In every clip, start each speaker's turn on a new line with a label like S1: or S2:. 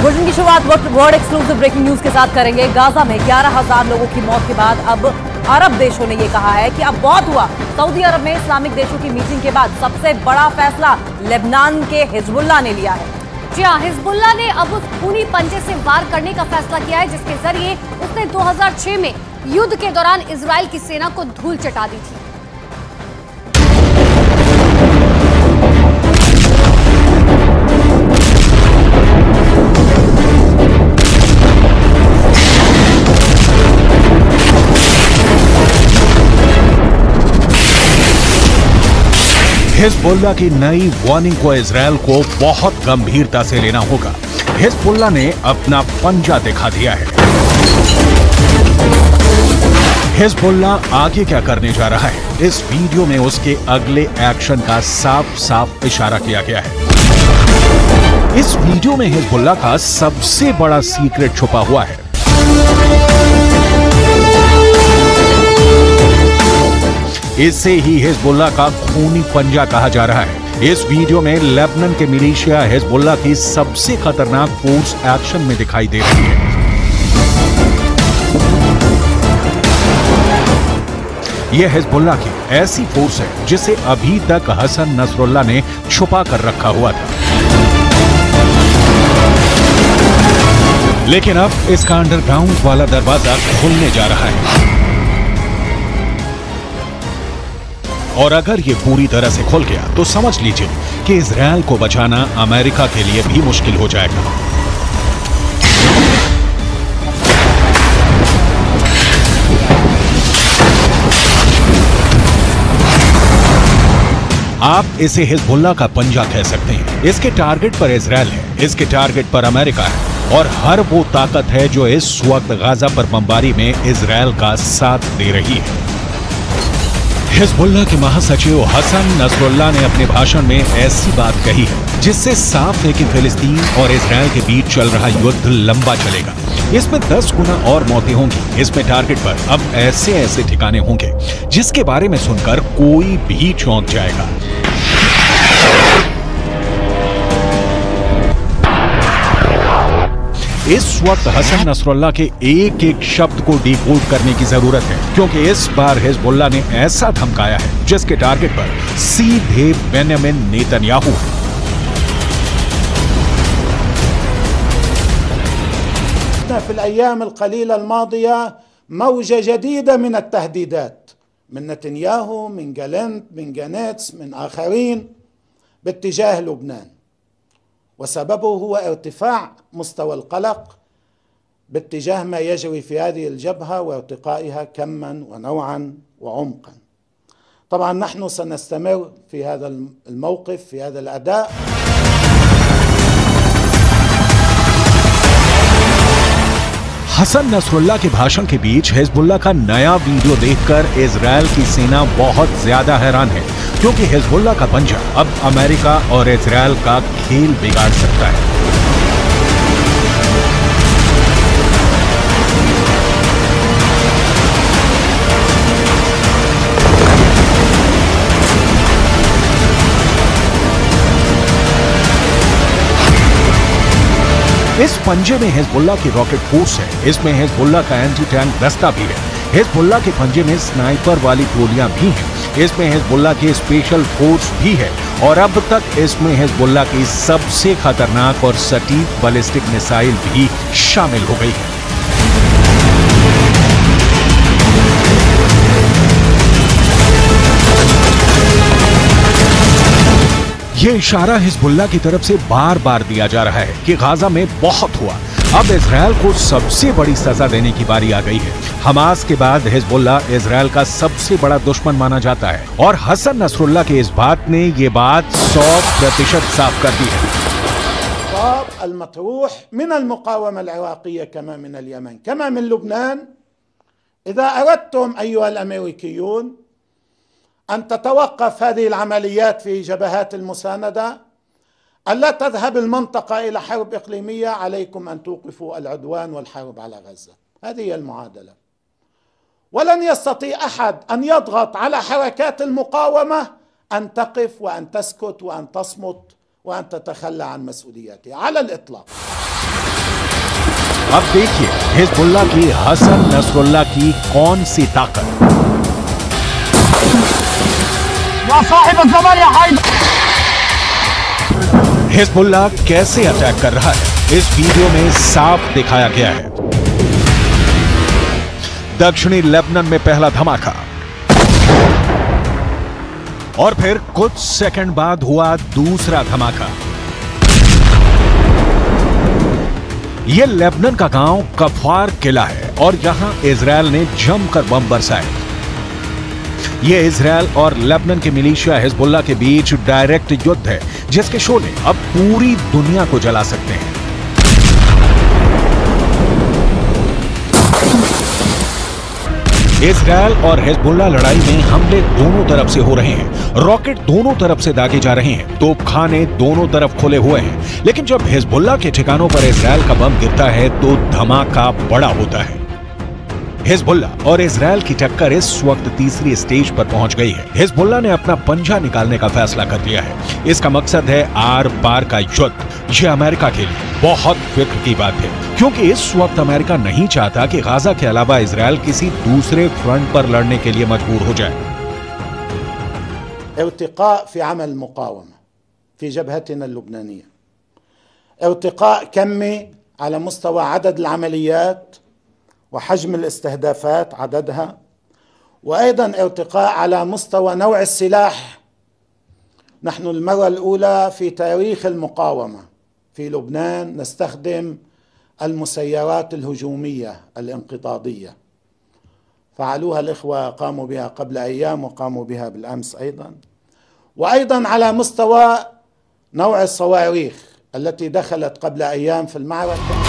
S1: Bulletin की शुरुआत world exclusive breaking news के साथ करेंगे। गाजा में 11,000 लोगों की मौत के बाद अब अरब देशों ने यह कहा है कि अब बहुत हुआ। सऊदी अरब में इस्लामिक देशों की मीटिंग के बाद सबसे बड़ा फैसला लेबनान के हिजबुल्लाह ने लिया है।
S2: जी हाँ, हिजबुल्लाह ने अब उस खूनी पंजे से वार करने का फैसला किया है जिसके जरिए उसने 2006 में युद्ध के दौरान इजराइल की सेना को धूल चटा दी थी।
S3: हिजबुल्लाह की नई वार्निंग को इजरायल को बहुत गंभीरता से लेना होगा। हिजबुल्लाह ने अपना पंजा दिखा दिया है। हिजबुल्लाह आगे क्या करने जा रहा है, इस वीडियो में उसके अगले एक्शन का साफ साफ इशारा किया गया है। इस वीडियो में हिजबुल्लाह का सबसे बड़ा सीक्रेट छुपा हुआ है। इसे ही हिजबुल्लाह का खूनी पंजा कहा जा रहा है। इस वीडियो में लेबनान के मिलिशिया हिजबुल्लाह की सबसे खतरनाक फोर्स एक्शन में दिखाई दे रही है। यह हिजबुल्लाह की ऐसी फोर्स है जिसे अभी तक हसन नसरुल्लाह ने छुपा कर रखा हुआ था, लेकिन अब इसका अंडरग्राउंड वाला दरवाजा खुलने जा रहा है। और अगर ये पूरी तरह से खुल गया तो समझ लीजिए कि इजरायल को बचाना अमेरिका के लिए भी मुश्किल हो जाएगा। आप इसे हिजबुल्लाह का पंजा कह सकते हैं। इसके टारगेट पर इजरायल है, इसके टारगेट पर अमेरिका है और हर वो ताकत है जो इस वक्त गाजा पर बमबारी में इजरायल का साथ दे रही है। हिजबुल्लाह के महासचिव हसन नसरुल्लाह ने अपने भाषण में ऐसी बात कही है जिससे साफ है कि फिलिस्तीन और इजरायल के बीच चल रहा युद्ध लंबा चलेगा। इसमें 10 गुना और मौतें होंगी। इसमें टारगेट पर अब ऐसे ऐसे ठिकाने होंगे जिसके बारे में सुनकर कोई भी चौंक जाएगा। इस वक्त हसन नसरुल्लाह के एक एक शब्द को डिकोड करने की जरूरत है, क्योंकि इस बार हिजबुल्लाह ने ऐसा धमकाया है जिसके टारगेट पर सीधे बेंयामिन नेतन्याहू है।
S4: في الأيام القليلة الماضية موجة جديدة من التهديدات من نتنياهو، من جالنت، من جانيتس، من آخرين باتجاه لبنان، وسببه هو ارتفاع مستوى القلق باتجاه ما يجري في هذه الجبهة وارتقائها كما ونوعا وعمقا. طبعا نحن سنستمر في هذا الموقف، في هذا الأداء.
S3: हसन नसरुल्लाह के भाषण के बीच हिजबुल्लाह का नया वीडियो देखकर इजरायल की सेना बहुत ज्यादा हैरान है, क्योंकि हिजबुल्लाह का पंजा अब अमेरिका और इजरायल का खेल बिगाड़ सकता है। इस पंजे में हिजबुल्लाह की रॉकेट फोर्स है, इसमें हिजबुल्लाह का एंटी टैंक दस्ता भी है, हिजबुल्लाह के पंजे में स्नाइपर वाली गोलियां भी हैं, इसमें हिजबुल्लाह की स्पेशल फोर्स भी है और अब तक इसमें हिजबुल्लाह की सबसे खतरनाक और सटीक बैलिस्टिक मिसाइल भी शामिल हो गई है। ये इशारा हिजबुल्लाह की तरफ से बार बार दिया जा रहा है कि गाजा में बहुत हुआ, अब इजरायल को सबसे बड़ी सजा देने की बारी आ गई है। हमास के बाद हिजबुल्लाह इजरायल का सबसे बड़ा दुश्मन माना जाता है और हसन नसरुल्लाह के इस बात ने ये बात 100% साफ कर दी है।
S4: المطروح من المقاومة العراقية كما من اليمن كما من لبنان، إذا أردتم أيها الأمريكيون أن تتوقف هذه العمليات في جبهات المساندة، ألا تذهب المنطقة إلى حرب إقليمية، عليكم أن توقفوا العدوان والحرب على غزة. هذه هي المعادلة، ولن يستطيع أحد أن يضغط على حركات المقاومة أن تقف وأن تسكت وأن تصمت وأن تتخلى عن مسؤولياتها على الإطلاق.
S3: अब देखिए हिजबुल्लाह की हसन नसरुल्लाह की कौन सी ताकत। हिजबुल्लाह कैसे अटैक कर रहा है इस वीडियो में साफ दिखाया गया है। दक्षिणी लेबनान में पहला धमाका और फिर कुछ सेकंड बाद हुआ दूसरा धमाका। यह लेबनान का गांव कफार किला है और यहां इजरायल ने जमकर बम बरसाए। यह इजरायल और लेबनान के मिलिशिया हिजबुल्लाह के बीच डायरेक्ट युद्ध है जिसके शोले अब पूरी दुनिया को जला सकते हैं। इजरायल और हिजबुल्लाह लड़ाई में हमले दोनों तरफ से हो रहे हैं, रॉकेट दोनों तरफ से दागे जा रहे हैं, तोपखाने दोनों तरफ खुले हुए हैं। लेकिन जब हिजबुल्लाह के ठिकानों पर इजरायल का बम गिरता है तो धमाका बड़ा होता है। हिजबुल्लाह और इजरायल की टक्कर इस वक्त तीसरी स्टेज पर पहुंच गई है। हिजबुल्लाह ने अपना पंजा निकालने का फैसला कर लिया है। इसका मकसद है आर पार का युद्ध। यह अमेरिका के लिए बहुत फिक्र की बात है क्योंकि इस वक्त अमेरिका नहीं चाहता कि गाजा के अलावा इजरायल किसी दूसरे फ्रंट पर लड़ने के लिए मजबूर हो जाए।
S4: ارتقاء في عمل المقاومة في جبهتنا اللبنانية، ارتقاء كمي على مستوى عدد العمليات وحجم الاستهدافات عددها، وأيضا ارتقاء على مستوى نوع السلاح. نحن المرة الأولى في تاريخ المقاومة في لبنان نستخدم المسيرات الهجومية الانقضاضية. فعلوها الإخوة، قاموا بها قبل أيام وقاموا بها بالأمس أيضا. وأيضا على مستوى نوع الصواريخ التي دخلت قبل أيام في المعركة.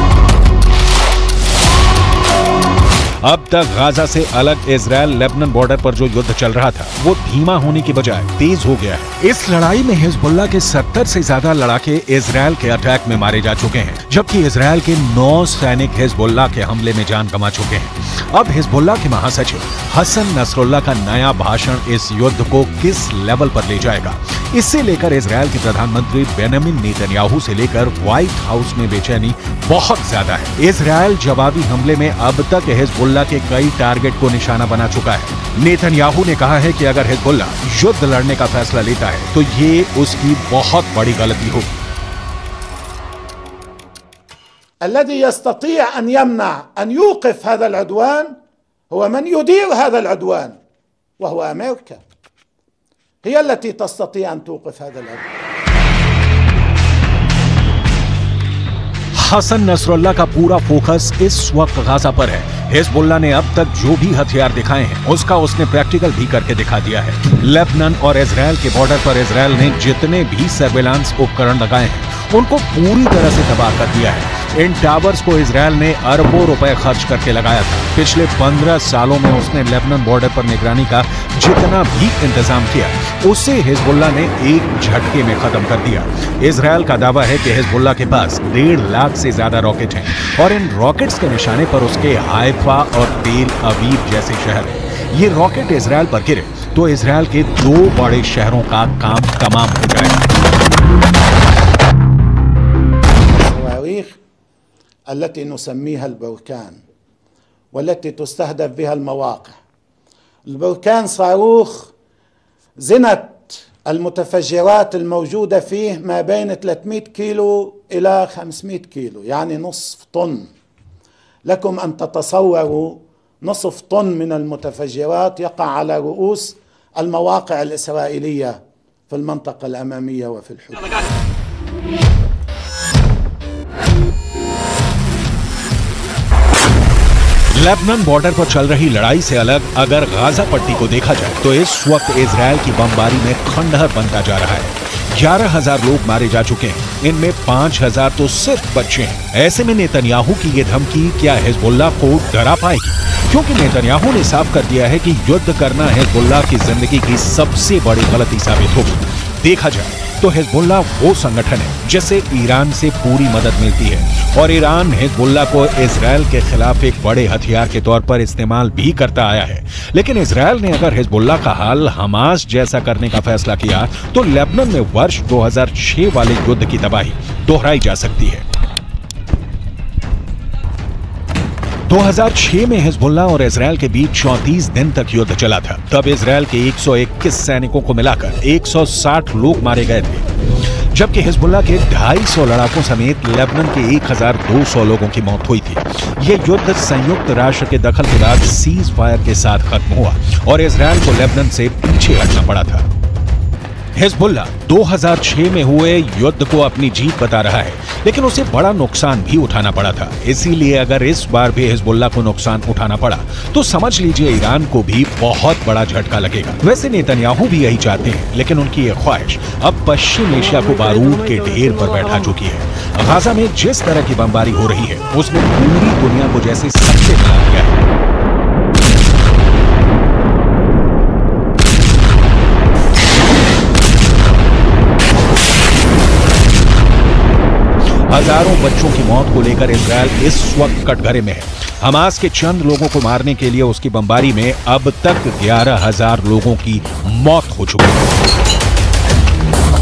S3: अब तक गाजा से अलग इजरायल लेबनान बॉर्डर पर जो युद्ध चल रहा था वो धीमा होने की बजाय तेज हो गया है। इस लड़ाई में हिजबुल्लाह के 70 से ज्यादा लड़ाके इजरायल के अटैक में मारे जा चुके हैं, जबकि इजरायल के 9 सैनिक हिजबुल्लाह के हमले में जान गंवा चुके हैं। अब हिजबुल्लाह के महासचिव हसन नसरुल्लाह का नया भाषण इस युद्ध को किस लेवल पर ले जाएगा, इससे लेकर इजरायल के प्रधानमंत्री बेंजामिन नेतन्याहू से लेकर व्हाइट हाउस में बेचैनी बहुत ज्यादा है। इजरायल जवाबी हमले में अब तक हिजबुल्लाह के कई टारगेट को निशाना बना चुका है। नेतन्याहू ने कहा है कि अगर हिजबुल्लाह युद्ध लड़ने का फैसला लेता है तो ये उसकी बहुत बड़ी गलती होगी।
S4: الذي يستطيع أن يمنع أن يوقف هذا العدوان هو من يدير هذا العدوان، وهو أمريكا هي التي تستطيع أن توقف هذا العدوان।
S3: हसन नसरुल्लाह का पूरा फोकस इस वक्त गाजा पर है। हिजबुल्लाह ने अब तक जो भी हथियार दिखाए हैं उसका उसने प्रैक्टिकल भी करके दिखा दिया है। लेबनान और इजरायल के बॉर्डर पर इजरायल ने जितने भी सर्विलांस उपकरण लगाए हैं उनको पूरी तरह से तबाह कर दिया है। इन टावर्स को इजरायल ने अरबों रुपए खर्च करके लगाया था। पिछले 15 सालों में उसने लेबनान बॉर्डर पर निगरानी का जितना भी इंतजाम किया उसे हिजबुल्लाह ने एक झटके में खत्म कर दिया। इजरायल का दावा है कि हिजबुल्लाह के पास 1.5 लाख से ज्यादा रॉकेट हैं और इन रॉकेट्स के निशाने पर उसके हाइफा और तेल अवीव जैसे शहर हैं। ये रॉकेट इजरायल पर गिरे तो इजरायल के 2 बड़े शहरों का काम तमाम हो जाएगा।
S4: التي نسميها البركان والتي تستهدف بها المواقع. البركان صاروخ زنة المتفجرات الموجودة فيه ما بين 300 كيلو إلى 500 كيلو، يعني نصف طن. لكم أن تتصوروا نصف طن من المتفجرات يقع على رؤوس المواقع الإسرائيلية في المنطقة الأمامية وفي الحدود.
S3: लेबनान बॉर्डर पर चल रही लड़ाई से अलग अगर गाजा पट्टी को देखा जाए तो इस वक्त इजरायल की बमबारी में खंडहर बनता जा रहा है। 11,000 लोग मारे जा चुके हैं, इनमें 5,000 तो सिर्फ बच्चे हैं। ऐसे में नेतन्याहू की ये धमकी क्या हिजबुल्लाह को डरा पाएगी? क्योंकि नेतन्याहू ने साफ कर दिया है कि युद्ध करना हिजबुल्लाह की जिंदगी की सबसे बड़ी गलती साबित होगी। देखा जाए तो हिजबुल्लाह वो संगठन है जिसे ईरान से पूरी मदद मिलती है और ईरान हिजबुल्लाह को इजरायल के खिलाफ एक बड़े हथियार के तौर पर इस्तेमाल भी करता आया है। लेकिन इजरायल ने अगर हिजबुल्लाह का हाल हमास जैसा करने का फैसला किया तो लेबनान में वर्ष 2006 वाले युद्ध की तबाही दोहराई जा सकती है। 2006 में हिजबुल्लाह और इजराइल के बीच 34 दिन तक युद्ध चला था। तब इजराइल के 121 सैनिकों को मिलाकर 160 लोग मारे गए थे, जबकि हिजबुल्लाह के 250 लड़ाकों समेत लेबनान के 1200 लोगों की मौत हुई थी। यह युद्ध संयुक्त राष्ट्र के दखल के बाद सीज फायर के साथ खत्म हुआ और इजराइल को लेबनान से पीछे हटना पड़ा था। हिजबुल्लाह 2006 में हुए युद्ध को अपनी जीत बता रहा है, लेकिन उसे बड़ा नुकसान भी उठाना पड़ा था। इसीलिए अगर इस बार भी हिजबुल्लाह को नुकसान उठाना पड़ा तो समझ लीजिए ईरान को भी बहुत बड़ा झटका लगेगा। वैसे नेतन्याहू भी यही चाहते हैं, लेकिन उनकी यह ख्वाहिश अब पश्चिम एशिया को बारूद के ढेर पर बैठा चुकी है। गाजा में जिस तरह की बमबारी हो रही है उसने पूरी दुनिया को जैसे सबसे मिला दिया है। हजारों बच्चों की मौत को लेकर इजराइल इस वक्त कटघरे में है। हमास के चंद लोगों को मारने के लिए उसकी बमबारी में अब तक 11,000 लोगों की मौत हो चुकी है।